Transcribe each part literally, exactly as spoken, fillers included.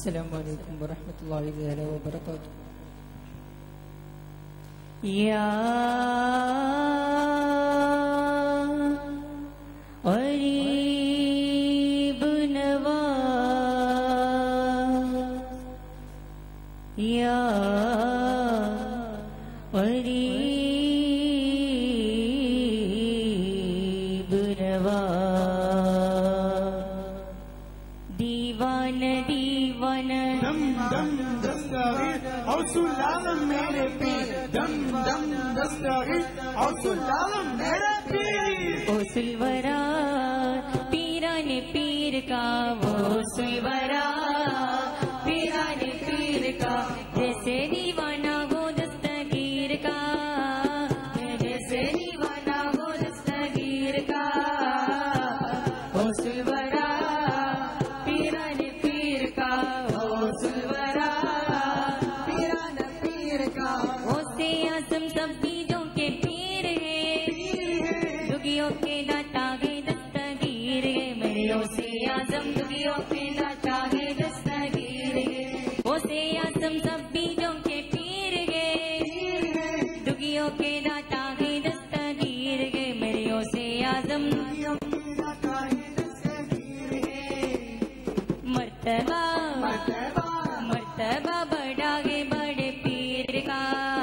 अस्सलामु अलैकुम वरहमतुल्लाहि व बरकातुहू। या गरीब नवाज़, या गरीब नवाज़, दीवान दीवान दम दम दस्तगीर औसुलालम मेरे पीर, दम दम दस्तगीर औसुलालम मेरे पीर। ओ सुलवरा पीरान पीर का, वो सुलवरा पीरान पीर का, जैसे दीवाना हो दस्तगीर का, जैसे दीवाना हो दस्तगीर का। ओ सुलवरा पीरान पीर का, ओ सुलवरा पीरान पीर का। ओ से आसम सब बीजों के पीर है, दुगियों के दाता है दस्तगीर है, मेरे ओ से आजम दुगियों के दाता है दस्तगीर है। ओ से आजम सब बीजों के पीर है, दुगियों के दाता है दस्तगीर है, मेरे ओ से आजम दुगियों के दाता है दस्तगीर है। मर्तबा मर्तबा मर्तबा बड़ा है बड़े पीर का,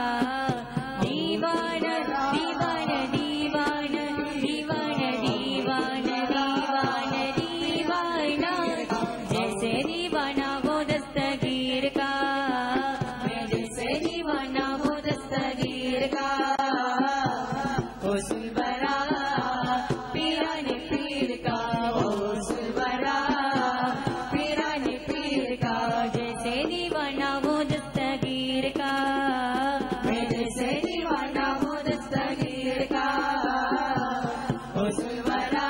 दीवान दीवान दीवान दीवान दीवान दीवान दीवाना, जैसे दीवाना वो दस्तगीर का, मैं जैसे दीवाना वो दस्तगीर का। ओ सुलवरा पीरान पीर का, ओ सुलवरा पीरान पीर का, जैसे दीवाना वो दस्तगीर का, मैं जैसे दीवाना वो दस्तगीर का। ओ सुलवरा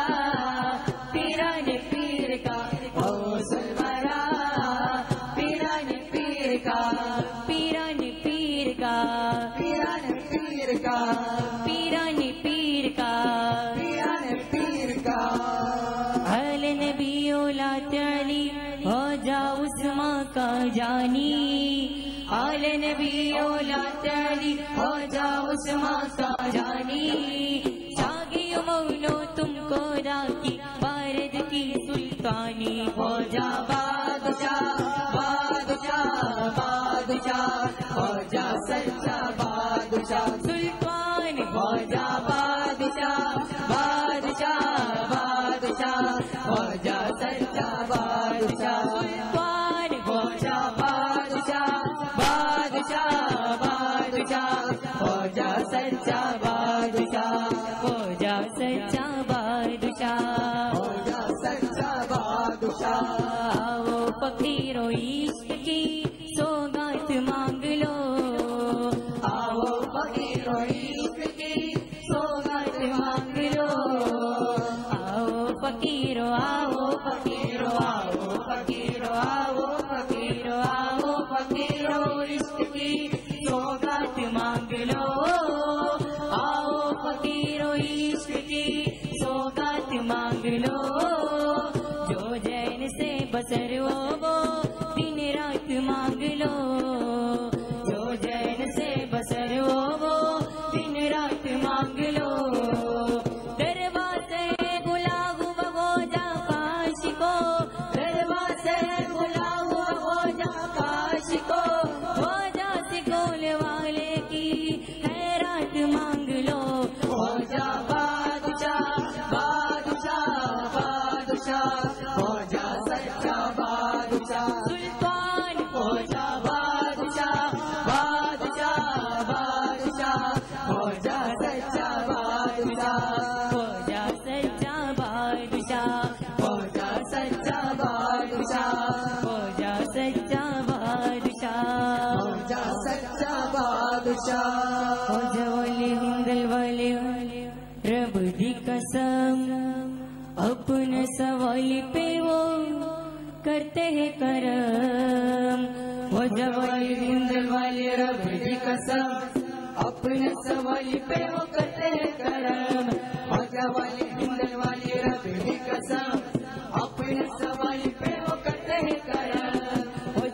पीरान पीर का, ओ सुलवरा पीरान पीर का, पीरान पीर का, पीरान पीर का, पीरान पीर का, पीरान पीर का। अहल नबी औलाद अली हो जा उस्मा का जानी, आल नबी औलाद अली हो जा उस्मा का जानी, जागियो मौलो तुमको राखी भारत की सुल्तानी, हो जा बादशाह बादशाह बादशाह, हो जा सच्चा बादशाह सुल्तान, हो जा बादशाह बादशाह बादशाह, हो जा सच्चा बादशाह सुल्तान, हो जा बादशाह बादशाह बादशाह, हो जा सच्चा बादशाह, हो जा सच्चा बादशाह, हो जा सच्चा बादशाह। आओ फकीरो इश्क की सौगात मांग लो, आओ फकीरो इश्क की सौगात मांग लो, आओ फकीरो आओ फकीरो आओ फकीरो आओ फकीरो आओ फकीरो इश्क की सौगात मांग लो, आओ फकीरो इश्क की सौगात मांग लो। जो जैन से बसर हो वो दिन रात मांग लो, जो जैन से बसर हो वो दिन रात मांग लो। दरबार से बुला हुआ वो जा काश को, दरबार से बुला हुआ वो जा काश को, वो जा सिकोल वाले की हैरात मांग लो, हो जा बादशाह बादशाह बादशाह, हो जा सच्चा बादशाह सुल्तान, हो जा बादशाह बादशाह बादशाह, हो जा सच्चा बादशाह, हो जा सच्चा बादशाह, हो जा सच्चा बादशाह, हो जा सच्चा बादशाह, हो जा सच्चा बादशाह। हो जा वली हिंदल वाले रब दी कसम, अपने सवाल पे वो करते हैं करम, वो जवाल हिंदल वाले रब की कसम, अपने सवाल पे वो करते हैं करम, वो जवाल हिंदल वाले रब की कसम, अपने सवाल पे वो करते हैं करम, वो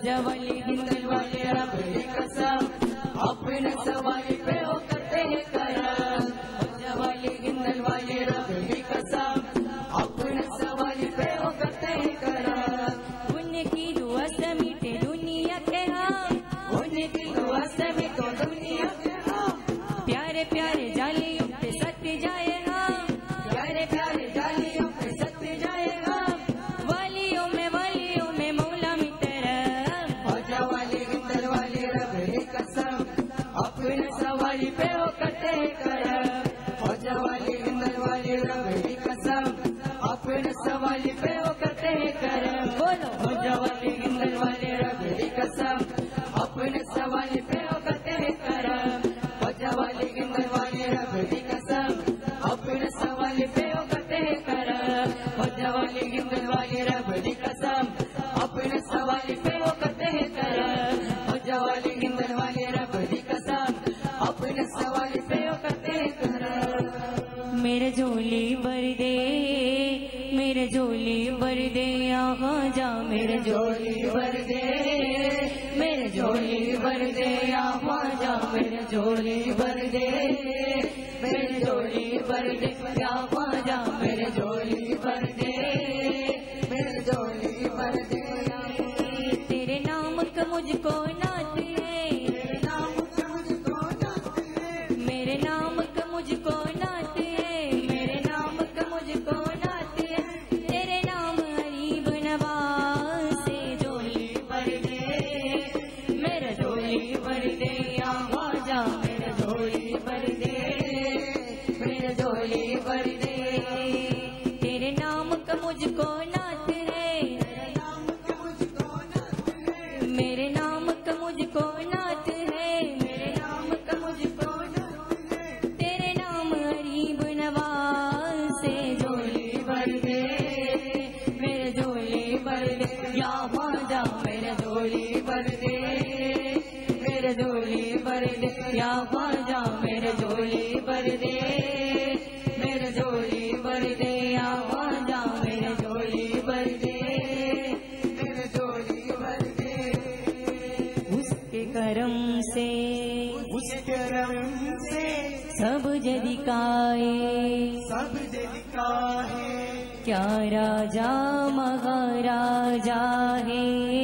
प्यारे प्यारे जालियों पे सत्य जाएगा, प्यारे प्यारे जालियों पे सत्य जाएगा, वालियों में वालियों में मौला मित्र, ख्वाजा वाले गिंदर वाले रब की कसम, अपने सवाली पे वो करते करम। ख्वाजा वाले गिंदर वाले रब की कसम, अपने सवाली पे वो करते करम। बोलो ख्वाजा वाले गिंदर वाले रब की कसम, अपने सवाली पे वो करते करम। ख्वाजा वाले गिंदर वाले रब की कसम, अपने सवाली पे वो करते करम। ख्वाजा वाले गिंदर वाले रब की कसम, अपने सवाली पे वो करते करम। ख्वाजा वाले गिंदर वाले रब की कसम, अपने सवाली पे वो करते करम। मेरे झोली भर दे, मेरे झोली भर दे यहाँ जा, मेरे झोली भर दे, मेरे झोली भर दे यहाँ जा, मेरे झोली भर दे, मेरे झोली भर दे यहाँ जा, मेरे झोली भर दे, मेरे झोली भर दे। तेरे नाम का मुझको नात है, तेरे नाम का मुझको नात है, मेरे नाम का मुझको नात है, मेरे नाम का मुझको नात है, तेरे नाम गरीब नवाज से झोली भर दे, मेरे झोली भर दे यहाँ जा, मेरे झोली भर दे, मेरे झोली भर दे। तेरे नाम का मुझको नात है, तेरे नाम का मुझको नात है, मेरे नाम का मुझको नात है, मेरे नाम का मुझको नात है, तेरे नाम गरीब नवाज से झोली भर दे, मेरे झोली भर दे यहाँ जा, मेरे झोली भर दे, मेरे झोली भर दे यहाँ जा, मेरे झोली भर दे, मेरे झोली भर दे यहाँ जा, मेरे झोली भर दे, मेरे झोली भर दे। उसके करम से उसके रंग से सब जदिकाए, सब दिखा है, क्या राजा महाराजा है,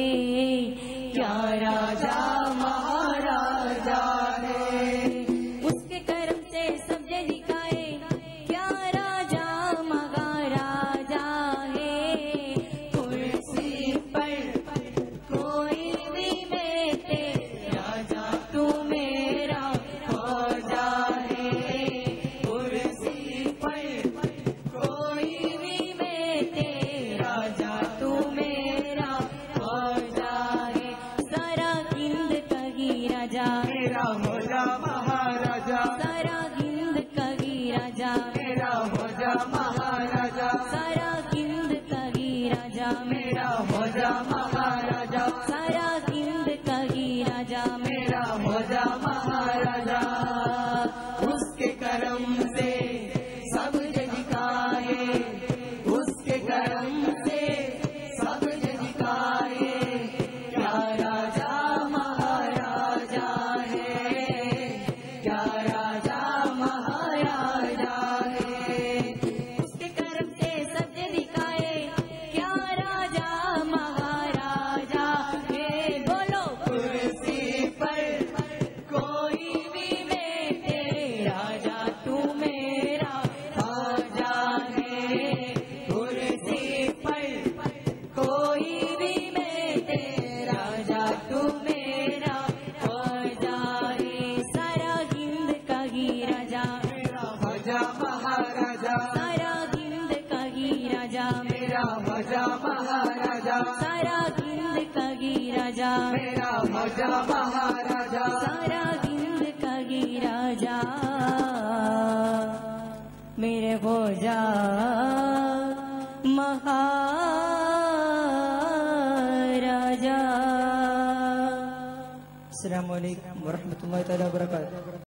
क्या राजा महाराजा है। उसके कर्म से सब जदिकाए, क्या राजा महाराजा है, कुर्सी पर कोई भी बैठे, राजा तू मेरा ख्वाजा है, कुर्सी पर कोई भी बैठे, राजा तू मेरा ख्वाजा है, सारा हिंद का ही राजा, मेरा होजा महाराजा, सारा हिंद का ही राजा, मेरा होजा महाराजा, सारा हिंद का ही राजा, मेरा होजा महाराजा, सारा हिंद का ही राजा, मेरा होजा महाराजा। उसके करम से सब जदिकाए, उसके करम से सब जदिकाए, क्या राजा महाराजा है, क्या राजा महाराजा है। उसके कर्म से सब जदिकाए, क्या राजा महाराजा है। बोलो कुर्सी पर कोई भी बैठे, राजा तू मेरा ख्वाजा है, कुर्सी पर कोई भी बैठे, राजा तू मेरा ख्वाजा है, सारा हिंद का ही राजा, मेरा होजा महाराजा, सारा हिंद का ही राजा, मेरा होजा महाराजा, सारा हिंद का ही राजा, मेरा होजा महाराजा, सारा हिंद का ही राजा, मेरे होजा महाराजा। अस्सलामु अलैकुम वरहमतुल्लाहि तआला वबरकातुहू।